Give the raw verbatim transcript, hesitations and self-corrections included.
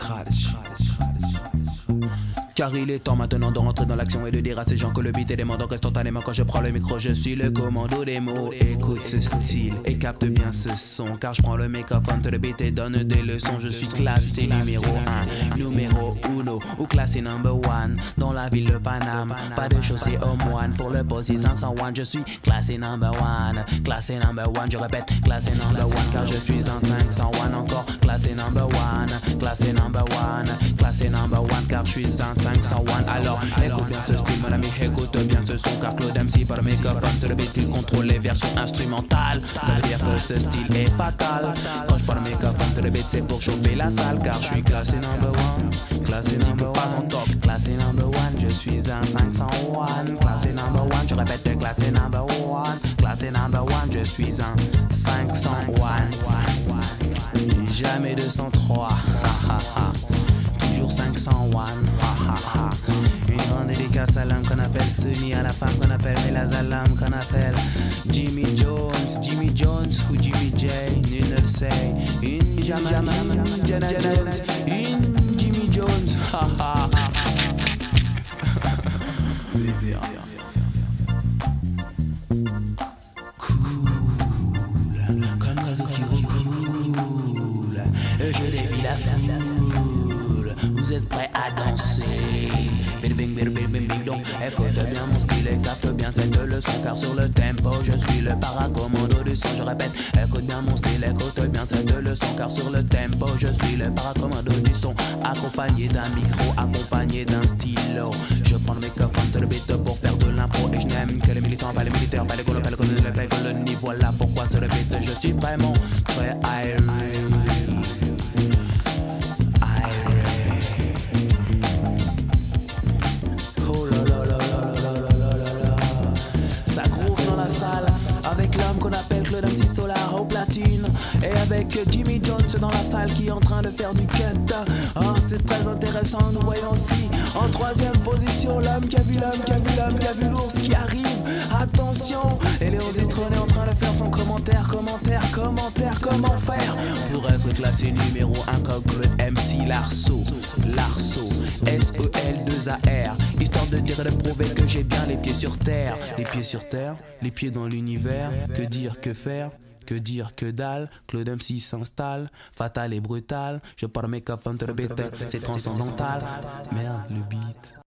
Car il est temps maintenant de rentrer dans l'action et de dire à ces gens que le beat est demandant instantanément. Quand je prends le micro, je suis le commando des mots. Écoute ce style et capte bien ce son, car je prends le microphone, te le beat et donne des leçons. Je suis classé numéro un, numéro uno, ou classé number one dans la ville de Paname. Pas de chaussée au moine pour le poste cinq cent un. Je suis classé number one, classé number one. Je répète, classé number one, car je suis dans cinq cent un encore. Classé number one, classé number one, classé number one, car je suis dans cinq cent un. Alors écoute bien ce style, mon ami, écoute bien ce son, car Claude M C par microphone sur le beat il contrôle les versions instrumentales. Ça veut dire que ce style est fatal. Quand je parle microphone sur le beat, c'est pour chauffer la salle, car je suis classé number one, classé number one, pas en top, classé number one. Je suis un cinq cent un, classé number one. Je répète, classé number one, classé number one. Je suis un cinq cent un, jamais deux cent trois. Toujours cinq cent un. Une grande dédicace à l'homme qu'on appelle Sunny, à la femme qu'on appelle Melazalam, qu'on appelle Jimmy Jones, Jimmy Jones ou Jimmy J, nul ne le sait. Une Jamana, Jana Jones, une Jimmy Jones. Cool, comme l'oiseau qui recoule, je défie la foule. Vous êtes prêts à danser? Bing bing bing bing bing bing donc écoute bien mon style et capte bien cette leçon, car sur le tempo je suis le paracommando du son. Je répète, écoute bien mon style, écoute bien cette leçon, car sur le tempo je suis le paracommando du son. Accompagné d'un micro, accompagné d'un stylo, je prends le microphone de le beat pour faire de l'impro. Et je n'aime que les militants, pas les militaires, pas les colos, pas les colos, pas les colonies. Voilà pourquoi sur le beat je suis vraiment très irate. Avec l'homme qu'on appelle Claude M C Solar au platine, et avec Jimmy Jones dans la salle qui est en train de faire du cut. Oh, c'est très intéressant, nous voyons aussi en troisième position l'homme qui a vu l'homme, qui a vu l'homme, qui a vu l'ours qui arrive. Attention, et Léon Zitron est en train de faire son commentaire, commentaire, commentaire, comment faire pour être classé numéro un comme Claude M C Larceau, Larceau, S E L deux A R, histoire de dire et de prouver que j'ai bien les pieds sur terre. Les pieds sur terre, les pieds dans l'univers, que dire, que faire, que dire, que dalle. Claude M C s'installe, fatal et brutal. Je parle mes coffres, c'est transcendantal. Merde, le beat.